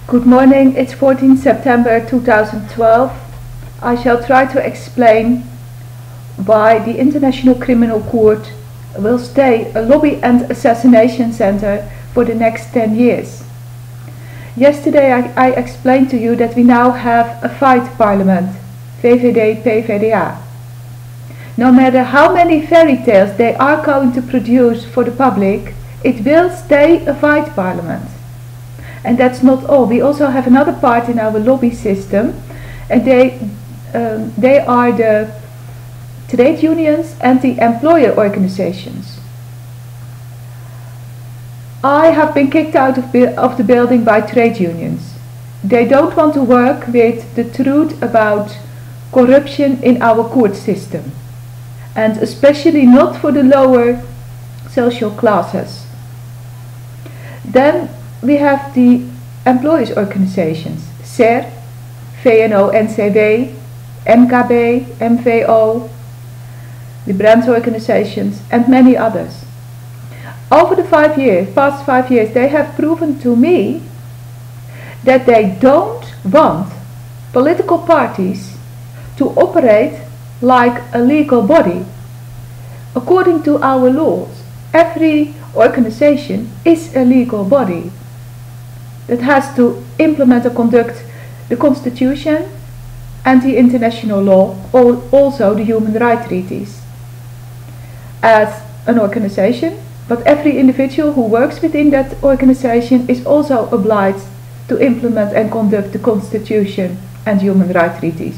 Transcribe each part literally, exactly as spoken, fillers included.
Good morning, it's fourteenth September two thousand twelve. I shall try to explain why the International Criminal Court will stay a lobby and assassination center for the next ten years. Yesterday I, I explained to you that we now have a fight parliament, V V D P V D A. No matter how many fairy tales they are going to produce for the public, it will stay a fight parliament. And that's not all. We also have another part in our lobby system, and they, um, they are the trade unions and the employer organizations. I have been kicked out of, of the building by trade unions. They don't want to work with the truth about corruption in our court system, and especially not for the lower social classes. Then we have the employers organizations, S E R, V N O N C W, M K B, M V O, the branch organizations, and many others. Over the five years, past five years, they have proven to me that they don't want political parties to operate like a legal body. According to our laws, every organization is a legal body that has to implement and conduct the Constitution and the international law, also the human rights treaties, as an organization. But every individual who works within that organization is also obliged to implement and conduct the Constitution and human rights treaties.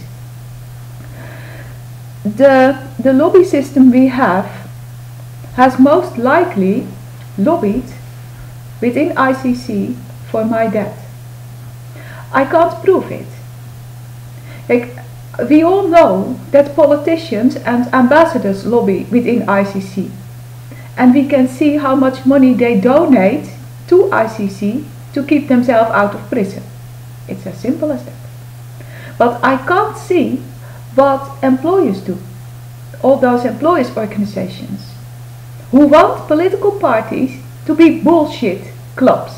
The, the lobby system we have has most likely lobbied within I C C for my death. I can't prove it. Like, we all know that politicians and ambassadors lobby within I C C, and we can see how much money they donate to I C C to keep themselves out of prison. It's as simple as that. But I can't see what employers do, all those employers organizations who want political parties to be bullshit clubs.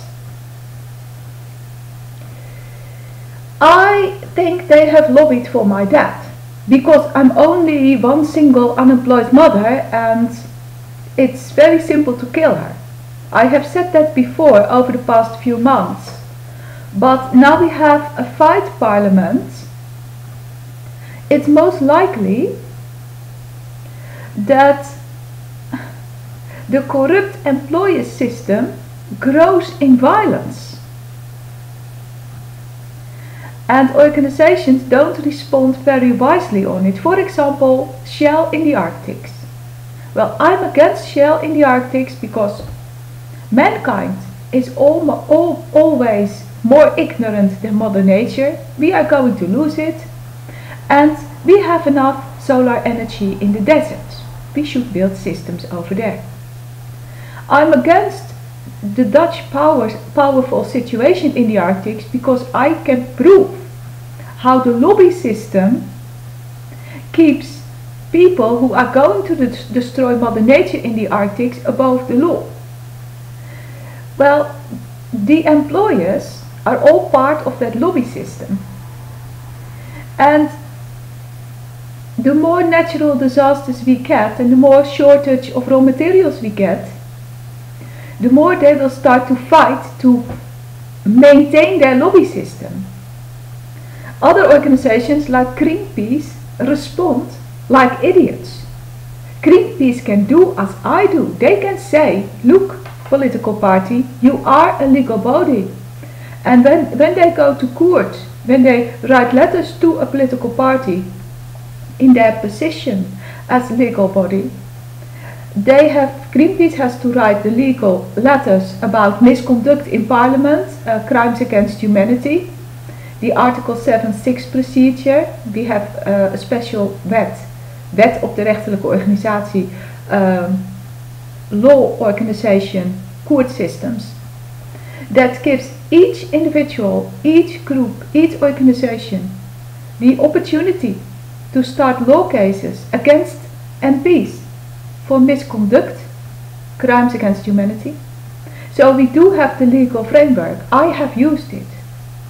I think they have lobbied for my death because I'm only one single unemployed mother and it's very simple to kill her. I have said that before over the past few months. But now we have a fight parliament. It's most likely that the corrupt employer system grows in violence. And organizations don't respond very wisely on it. For example, Shell in the Arctics. Well, I'm against Shell in the Arctics because mankind is all, all, always more ignorant than Mother Nature. We are going to lose it. And we have enough solar energy in the desert. We should build systems over there. I'm against the Dutch powers, powerful situation in the Arctics because I can prove how the lobby system keeps people who are going to de- destroy Mother Nature in the Arctics above the law. Well, the employers are all part of that lobby system. And the more natural disasters we get and the more shortage of raw materials we get, the more they will start to fight to maintain their lobby system. Other organizations like Greenpeace respond like idiots. Greenpeace can do as I do. They can say, look, political party, you are a legal body. And when, when they go to court, when they write letters to a political party in their position as legal body, they have, Greenpeace has to write the legal letters about misconduct in parliament, uh, crimes against humanity, the Article seven six procedure. We have uh, a special wet, wet op de rechterlijke organisatie, um, law organization, court systems, that gives each individual, each group, each organization the opportunity to start law cases against M Ps for misconduct, crimes against humanity. So we do have the legal framework. I have used it.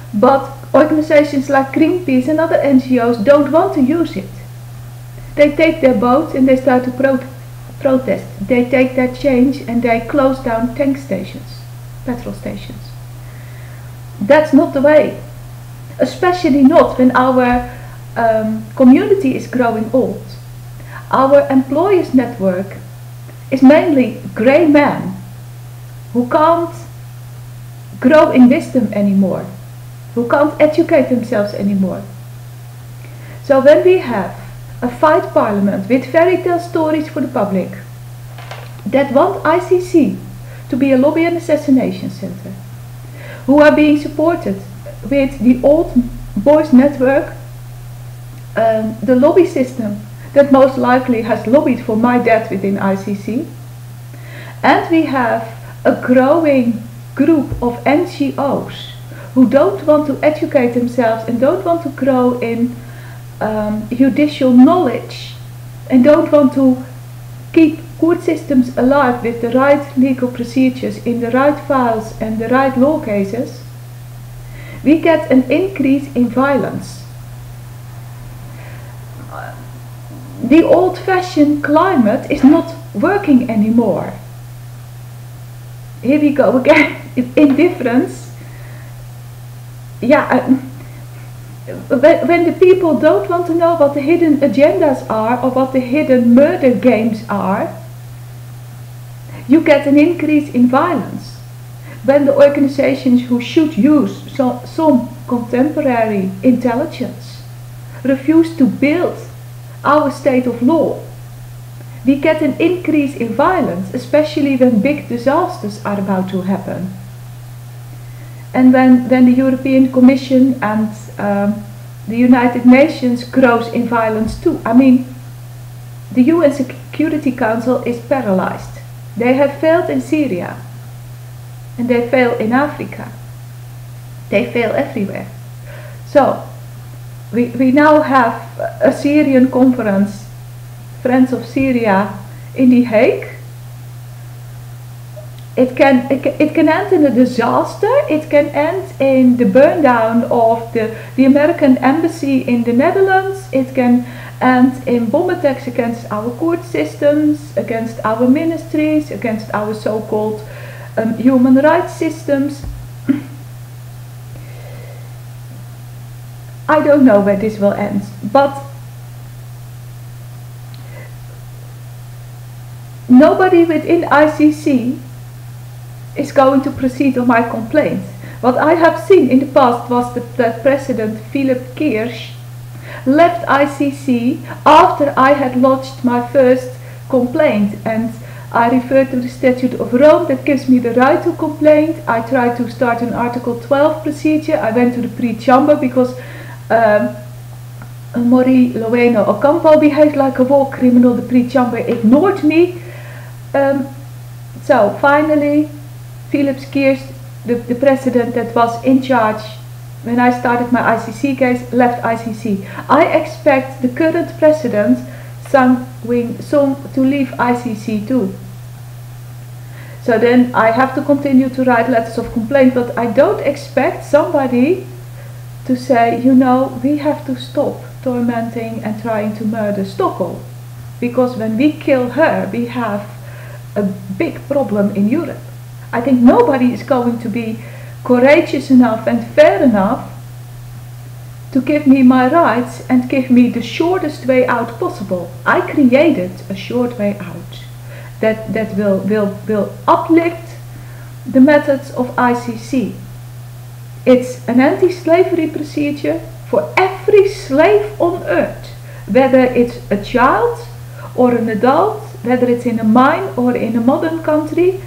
But organizations like Greenpeace and other N G Os don't want to use it. They take their boats and they start to pro protest. They take that change and they close down tank stations, petrol stations. That's not the way. Especially not when our um, community is growing old. Our employers network is mainly grey men who can't grow in wisdom anymore, who can't educate themselves anymore. So when we have a fight parliament with fairy tale stories for the public that want I C C to be a lobby and assassination center, who are being supported with the old boys network, um, the lobby system that most likely has lobbied for my death within I C C, and we have a growing group of N G Os who don't want to educate themselves and don't want to grow in um, judicial knowledge and don't want to keep court systems alive with the right legal procedures in the right files and the right law cases, we get an increase in violence. The old-fashioned climate is not working anymore. Here we go again. Indifference. Yeah, uh, when, when the people don't want to know what the hidden agendas are or what the hidden murder games are, you get an increase in violence. When the organizations who should use so, some contemporary intelligence refuse to build our state of law, we get an increase in violence, especially when big disasters are about to happen. And when, when the European Commission and um, the United Nations grows in violence too. I mean, the U N Security Council is paralyzed. They have failed in Syria. And they fail in Africa. They fail everywhere. So, we, we now have a Syrian conference, Friends of Syria, in The Hague. It can, it can, it can end in a disaster. It can end in the burn down of the, the American embassy in the Netherlands. It can end in bomb attacks against our court systems, against our ministries, against our so-called um, human rights systems. I don't know where this will end, but nobody within I C C is going to proceed on my complaint. What I have seen in the past was that, that President Philip Kirsch left I C C after I had lodged my first complaint, and I refer to the Statute of Rome that gives me the right to complain. I tried to start an Article twelve procedure. I went to the pre-chamber because um, Mori Loeno Ocampo behaved like a war criminal. The pre-chamber ignored me. Um, so finally, Philip Kirsch, the, the president that was in charge when I started my I C C case, left I C C. I expect the current president, Sang Wing Song, to leave I C C too. So then I have to continue to write letters of complaint, but I don't expect somebody to say, you know, we have to stop tormenting and trying to murder Stockholm, because when we kill her, we have a big problem in Europe. I think nobody is going to be courageous enough and fair enough to give me my rights and give me the shortest way out possible. I created a short way out that, that will, will, will uplift the methods of I C C. It's an anti-slavery procedure for every slave on earth, whether it's a child or an adult, whether it's in a mine or in a modern country.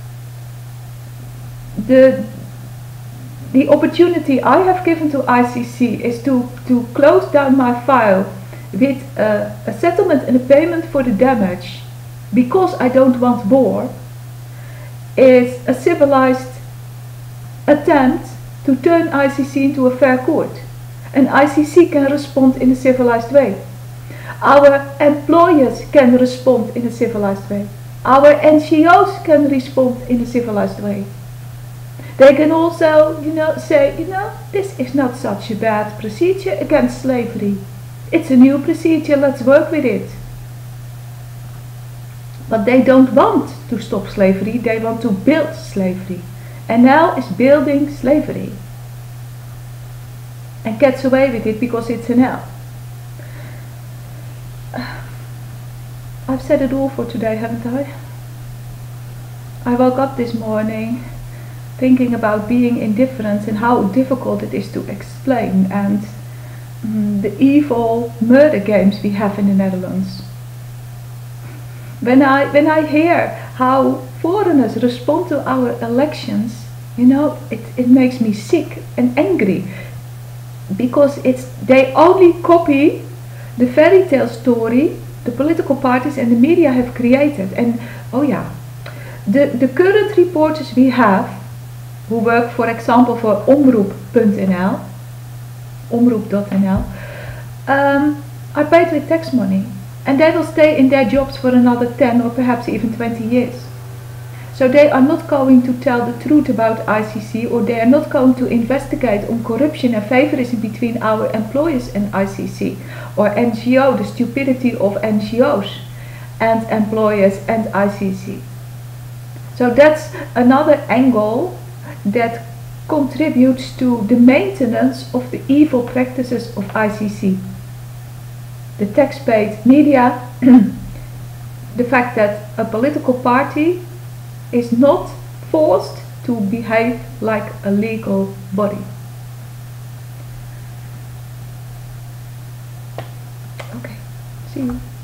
The, the opportunity I have given to I C C is to, to close down my file with a, a settlement and a payment for the damage, because I don't want war, is a civilized attempt to turn I C C into a fair court. And I C C can respond in a civilized way. Our employers can respond in a civilized way. Our N G Os can respond in a civilized way. They can also, you know, say, you know, this is not such a bad procedure against slavery. It's a new procedure, let's work with it. But they don't want to stop slavery, they want to build slavery. And now is building slavery. And gets away with it because it's an L. I've said it all for today, haven't I? I woke up this morning thinking about being indifferent and how difficult it is to explain, and mm, the evil murder games we have in the Netherlands. When I, when I hear how foreigners respond to our elections, you know, it, it makes me sick and angry, because it's, they only copy the fairy tale story the political parties and the media have created. And oh yeah, the, the current reporters we have, who work for example for omroep dot n l, omroep dot n l, um, are paid with tax money, and they will stay in their jobs for another ten or perhaps even twenty years. So they are not going to tell the truth about I C C, or they are not going to investigate on corruption and favorism between our employers and I C C, or N G O, the stupidity of N G Os and employers and I C C. So that's another angle that contributes to the maintenance of the evil practices of I C C. The tax-paid media, the fact that a political party is not forced to behave like a legal body. Okay, see you.